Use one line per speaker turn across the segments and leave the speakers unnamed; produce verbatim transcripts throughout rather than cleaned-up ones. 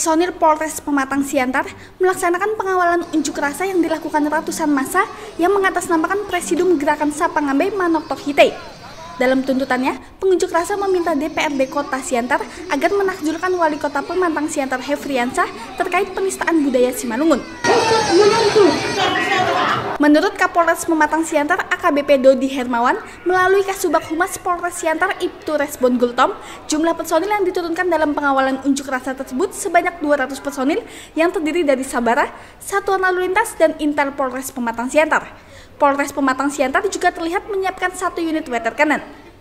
Personil Polres Pematang Siantar melaksanakan pengawalan unjuk rasa yang dilakukan ratusan massa yang mengatasnamakan Presidium Gerakan Sapangambe Manoktok Hite. Dalam tuntutannya, pengunjuk rasa meminta D P R D Kota Siantar agar menakjurkan Wali Kota Pematang Siantar Hefriansah terkait penistaan budaya Simalungun. Menurut Kapolres Pematang Siantar A K B P Dodi Hermawan, melalui Kasubag Humas Polres Siantar Ibtu Resbon Gultom, jumlah personil yang diturunkan dalam pengawalan unjuk rasa tersebut sebanyak dua ratus personil yang terdiri dari Sabara, Satuan Lalu Lintas, dan Intel Polres Pematang Siantar. Polres Pematang Siantar juga terlihat menyiapkan satu unit water cannon.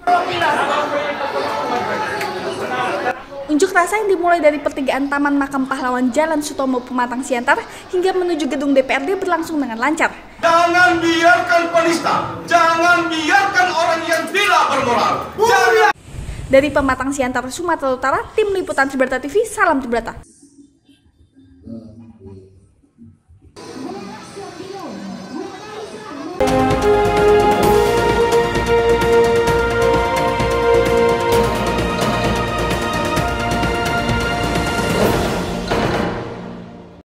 Unjuk rasa yang dimulai dari pertigaan Taman Makam Pahlawan Jalan Sutomo Pematang Siantar hingga menuju gedung D P R D berlangsung dengan lancar.
Jangan biarkan penista, jangan biarkan orang yang tidak bermoral. Jangan.
Dari Pematang Siantar, Sumatera Utara, Tim Liputan Tribrata T V, salam Tribrata.